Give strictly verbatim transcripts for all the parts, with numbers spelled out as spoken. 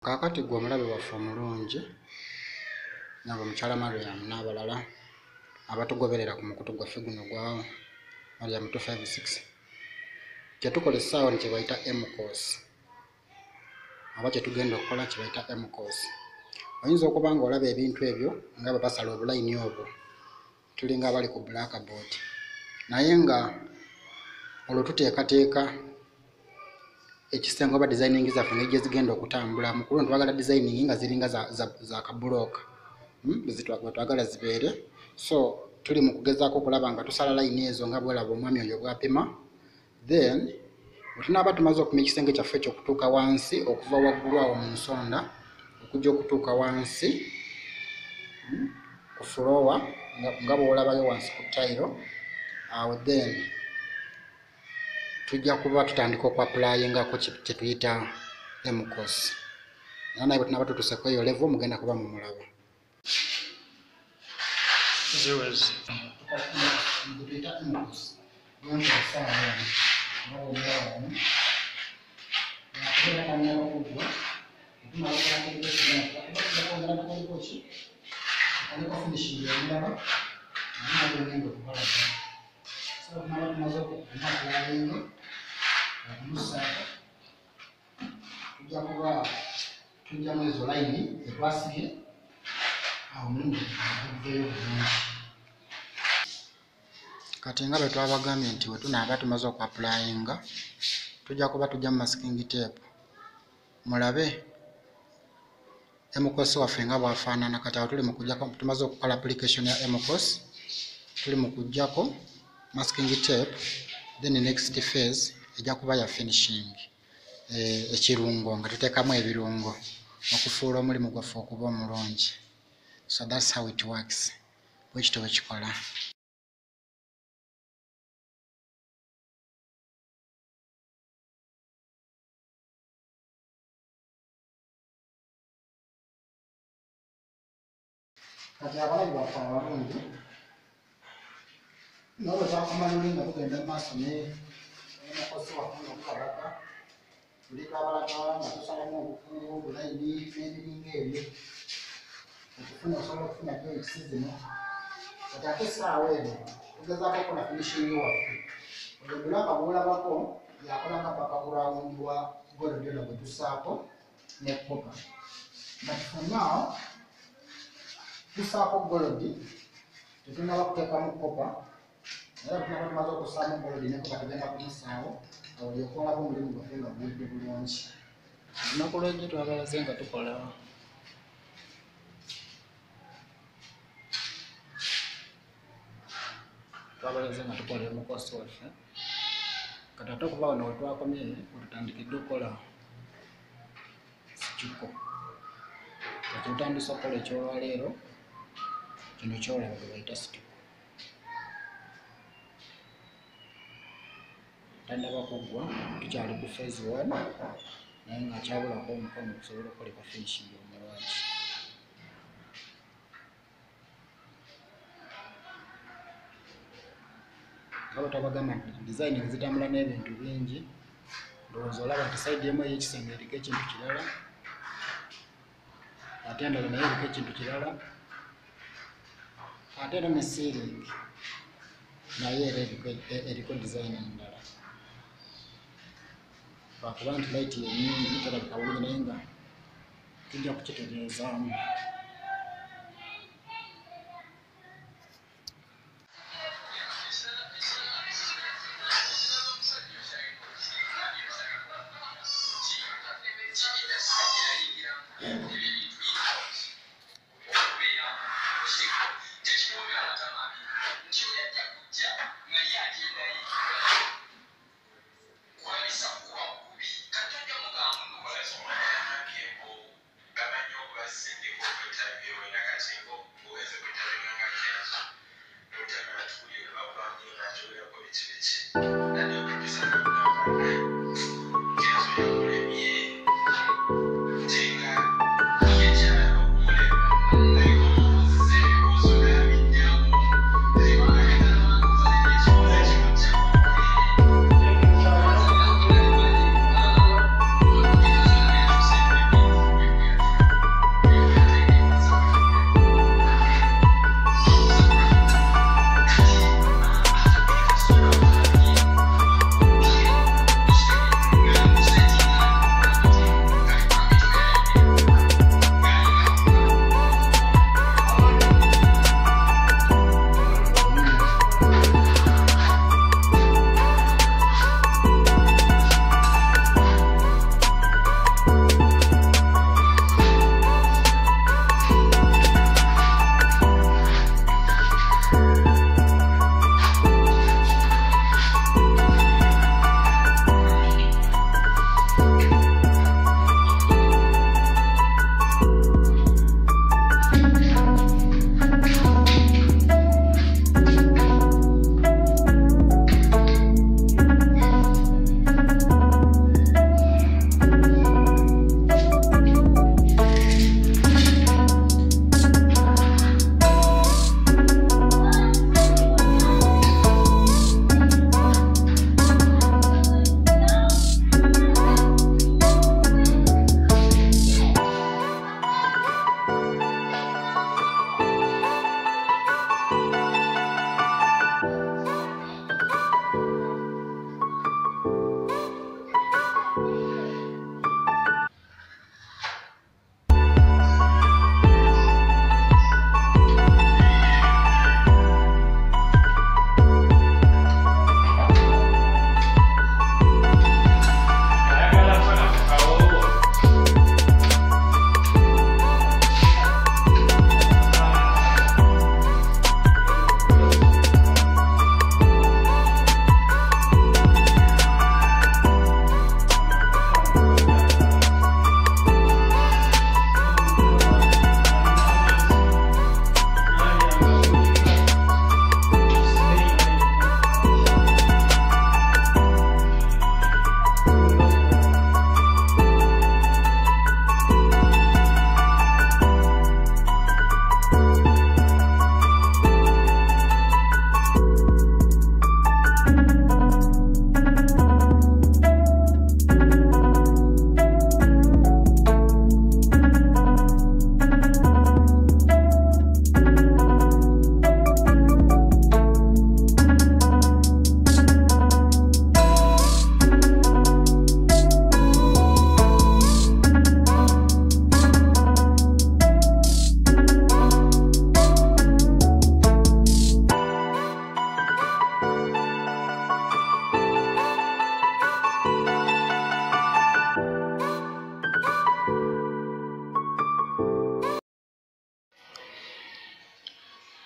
Kakati gwe omulabe waffe omulungi nabo mukyala Mariam n'abalala abatugoberera ku mukutu gwaffe guno gwa Mariam two five six kye tukola essaawa ni kye bayita M C O S aba kye tugenda okukola kye bayita M C O S. Oyinza okuba nga olaba ebintu ebyo nga bwe basala obulayini obwo tulinga abali ku blackboard naye nga olwo tuteekateeka ekisenge oba designing zaffe ngeri gye zigenda okutambula mu kulonda twagala designing nga ziringa za, za, za kabulooka hmm? Twagala zibeere so tuli mu kugezaako okulaba nga tusala layini ezo nga bwolaba omwami oyo bwapima then bwe tunaaba tumaze okupima ekisenge kyaffe ekyo okutuuka wansi okuva waggulu awo mu nsonda okujja okutuuka wansi hmm? ku flowa nga bwolabayo wansi ku tayiro awo then tujja kuba tutandika okuaplayingako kye tuyita M C O S. Era naye bwe tunaaba tutuuseeko eyo level mugenda kuba mumulaba. Viewers. Tujja kuba tujjamu ezo layini etwasibye awo mulimu okuveeyo bulungi. Kati nga bwe twabagambye nti bwe tunaaba tumaze okuapulayinga tujja kuba tujja mu masking tape mulabe M C O S waffe nga bwafaanana. Kati awo tuli mu kujjako tumaze okukola application ya M C O S tuli mu kujjako masking tape then next phase ejja kuba ya finishing ekirungo nga tuteekamu ebirungo okufuula omulimu gwaffe okuba omulungi. So that's how it works. Bwekityo bwe kikola. Kati abalabi baffe abalungi nabo bwe twakomalule nga tugenda mu maaso ne M C O S waffe n'okubalaga tuli twabalaga nga tusalamu obukuubo obulayini n'ebiringa ebyo okufuna osobola okufuna joyints zino. Kati ate essaawa eno tugezaako okukola finishingi waffe oyo bulaka bwolabako yakolanga background wa golodi ono gwe tussaako ne kopa. But for now tussaako golodi tetunaba kuteekamu kopa era tunaba tumaze okussaamu golodi ne kopa tugenda kumusaawo awo olyoka olaba omulimu gwaffe nga guwedde bulungi. Olunaku lw'ejjo twabalaze nga tukola twabalaze nga tukola M C O S waffe. Kati ate okuva wano we twakomye wetutandikidde okukola sikiko. Kati tutandise okukola ekyolwaleero kino kyolaba gwe bayita sikiko. Tandaba kuggwa tukyali ku phase one naye nga kyabulako omukono okusobola okukoleka finishing omulwaki. Nga bwe twabagamba nti design zitambula n'ebintu bingi ndowooza olaba nti sayidi emu ey'ekisenge eriko ekintu kirala ate endala naye eriko ekintu kirala ate era ne ceiling naye era eriko design endala. Lwakuba nti layiti yennyingi terabika bulungi naye nga tujja kukitereezaamu.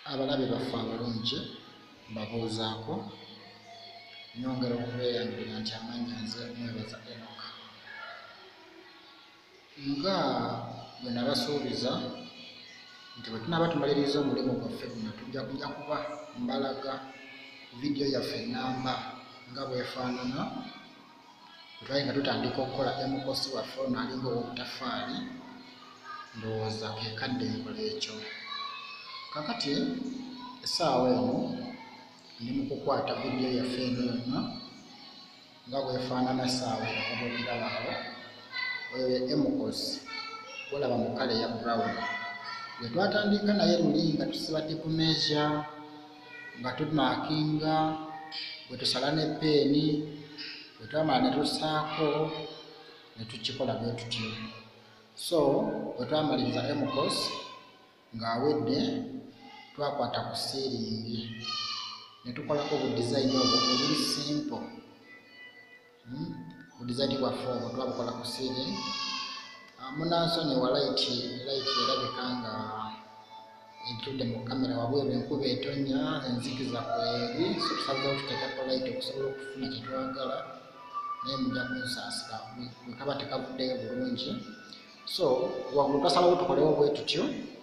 abalabe baffe abalungi mbabuuzaako nyongera okubeeyambira nti amannya nze Mwebaza Enoch. Nga bwe nabasuubiza nti bwe tunaaba tumaliriza omulimu gwaffe guno tujja kujja kuba mbalaga vidiyo yaffe ennamba nga bwefaanana bwe twali nga tutandika okukola emukosi waffe ono alinga ow'obutafaali, ndowooza ke kadde enkola ekyo. Kakati essaawa eno ndi mu kukwata vidiyo yaffe eno yonna nga bwefaanana essaawa eno nga bwogirabawo. Oyo ye emukosi olaba mu kala eya brown. Bwe twatandika naye luli nga tusiba tape measure nga tumaakinga, bwe tusala ne peeni, bwe twamala ne tussaako ne tukikola bwe tutyo. So bwe twamaliriza emukosi ng'awedde twakwata ku siiringi ne tukolako obudizayini obwo obuli simple. Obudizayini bwaffe obwo twabukola ku siiringi. Munansonyi wa layiti layiti erabika nga entudde mu kamera wabweru, enkuba etonnya, enzikiza kweri, so tusazeewo tuteekako layiti okusobola okufuna kye twagala, naye mujja kunsaasira bwe kaba tekavuddeyo bulungi. So waggulu twasalawo tukolewo bwe tutyo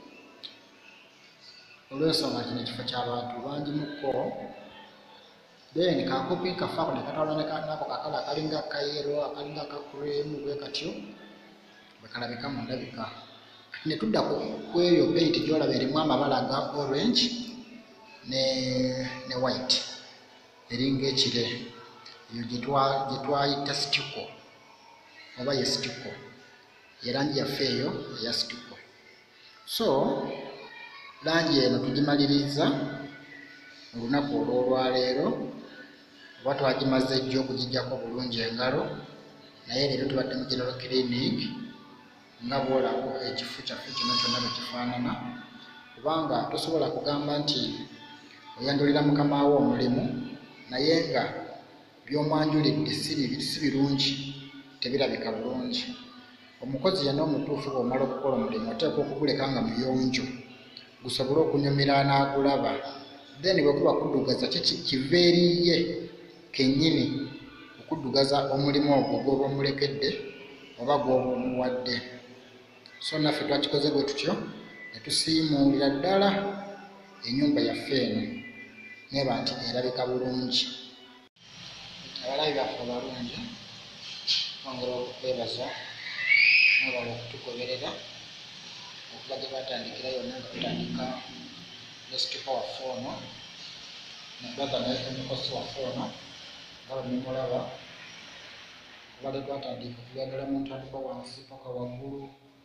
olw'ensonga kino ekifo ky'abantu bangi mukko. Then kakopi kafaako ne katwala nako kakala akalinga kayero akalinga akakureemu bwe katyo bwe kalabika mu ndabika. Ne tudda ku eyo paint gy'olaba erimu amabala aga orange ne ne white eringa ekire, eyo gye twayita stiko oba ye stiko, ye langi yaffe eyo eya stiko. So langi eno tugimaliriza mu lunaku olw'olwaleero, oba twagimaze ejjo okugijjako bulungi engalo, naye leero tubadde mu general clinic nga bw'olaba ekifo kyaffe kino kyonna bwe kifaanana, kubanga tosobola kugamba nti oyanjulira mukama wo omulimu naye nga by'omwanjulidde si birungi, tebirabika bulungi. Omukozi yenna omutuufu bw'omala okukola omulimu oteekwa okuguleka nga muyonjo gusobole okunyumira n'agulaba, then bwe kuba kuddugaza kiva eriye kennyini okuddugaza omulimu ogwo gw'oba omulekedde oba gw'oba omuwadde. So naffe twakikoze bwe tutyo ne tusiimuulira ddala ennyumba yaffe eno neba nti erabika bulungi. Abalabi baffe abalungi twongera okukwebaza, mwebala okutugoberera okuva gye twatandikira yonna nga tutandika ne situka waffe ono ne brother naye emukosi waffe ono nga bwe mumulaba, kubadde twatandika okuyagala mu ntandikwa wansi paka waggulu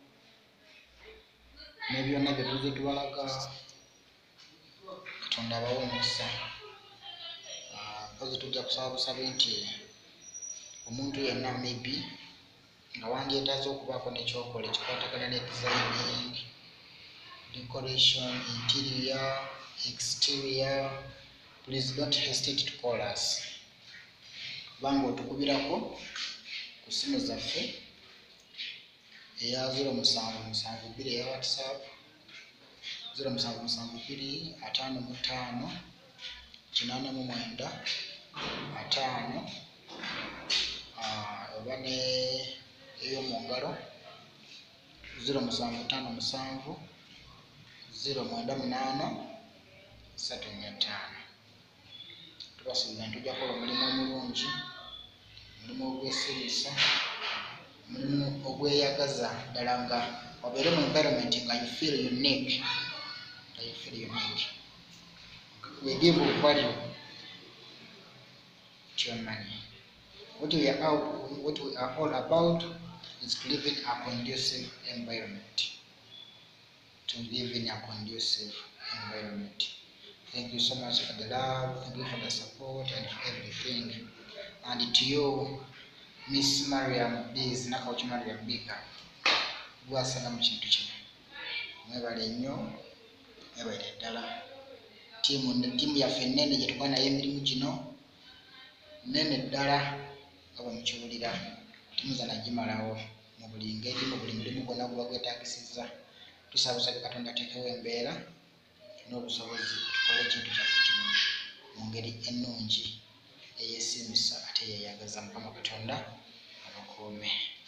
ne byonna bye tuzze tubalaga. Katonda abawe omukisa. Mpozi tujja kusaba busabe nti omuntu yenna maybe nga wandyetaaze okubaako nekyokola ekikwatagana ne designing, decoration, interior, exterior, please don't hesitate to call us. Kubanga otukubirako ku simu zaffe eya zero musanvu musanvu bbiri eya WhatsApp, zero musanvu musanvu bbiri ataano mu ttaano kinaana mu mwenda ataano, oba ne ey'omu ngalo zero musanvu ttaano musanvu zero mwenda munaana ssatu nnya ttaano. Tubasuubiza nti tujja kukola omulimu omulungi, omulimu ogwesiriisa, omulimu ogweyagaza ddala nga obeere mu environment nga you feel unique, nga you feel unique. We give value to your money. What we are out, what we are all about is to live in a conducive environment. To live in a conducive environment. Thank you so much for the love, thank you for the support and for everything. And to you, Miss Mariam Biz, Nakauchi Mariam Bika, gwasanga mu kintu kino. Mwebale nnyo, mwebale ddala. Tiimu tiimu yaffe ennene gye tukola nayo emirimu gino nnene ddala nga bwe mukiwulira. Timuzana gimalawo mu buli ngeri, mu buli mulimu gwonna guba gwetaagisizza. Tusaba busabe Katonda ateekewo embeera n'obusobozi tukole ekintu kyaffe kino mu ngeri ennungi eyeesiimisa ate yeeyagaza. Mukama Katonda abakuume.